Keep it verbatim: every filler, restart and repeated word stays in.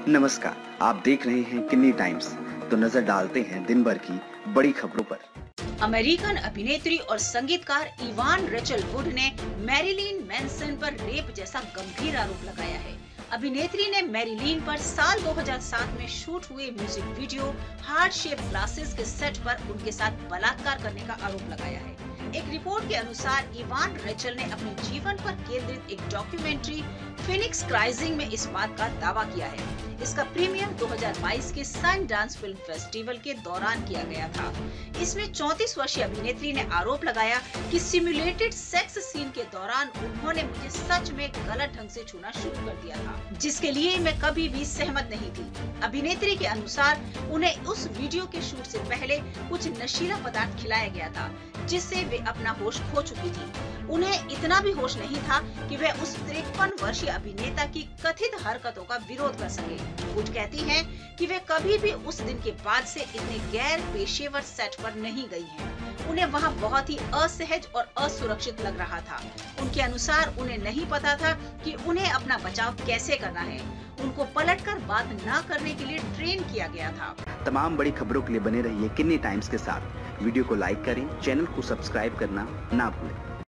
नमस्कार, आप देख रहे हैं किन्नी टाइम्स। तो नजर डालते हैं दिन भर की बड़ी खबरों पर। अमेरिकन अभिनेत्री और संगीतकार इवान रेचल वुड ने मैरिलिन मैनसन पर रेप जैसा गंभीर आरोप लगाया है। अभिनेत्री ने मैरिलिन पर साल दो हज़ार सात में शूट हुए music video heart shape glasses के सेट पर उनके साथ बलात्कार करने का आरोप लगाया है। एक रिपोर्ट के अनुसार इवान रेचल ने अपने जीवन पर केंद्रित एक डॉक्यूमेंट्री फिनिक्स क्राइजिंग में इस बात का दावा किया है। इसका प्रीमियर दो हज़ार बाईस के सन डांस फिल्म फेस्टिवल के दौरान किया गया था। इसमें चौंतीस वर्षीय अभिनेत्री ने आरोप लगाया कि सिमुलेटेड सेक्स सीन के दौरान उन्होंने मुझे सच में गलत ढंग से छूना शुरू कर दिया था, जिसके लिए मैं कभी भी सहमत नहीं थी। अभिनेत्री के अनुसार उन्हें उस वीडियो के शूट से पहले कुछ नशीला पदार्थ खिलाया गया था, जिससे वे अपना होश खो चुकी थी। उन्हें इतना भी होश नहीं था कि वे उस तिरपन वर्षीय अभिनेता की कथित हरकतों का विरोध कर सके। वुड कहती हैं कि वे कभी भी उस दिन के बाद से इतने गैर पेशेवर सेट पर नहीं गई हैं। उन्हें वहां बहुत ही असहज और असुरक्षित लग रहा था। उनके अनुसार उन्हें नहीं पता था कि उन्हें अपना बचाव कैसे करना है। उनको पलटकर बात न करने के लिए ट्रेन किया गया था। तमाम बड़ी खबरों के लिए बने रहिए किन्नी टाइम्स के साथ। वीडियो को लाइक करें, चैनल को सब्सक्राइब करना ना भूलें।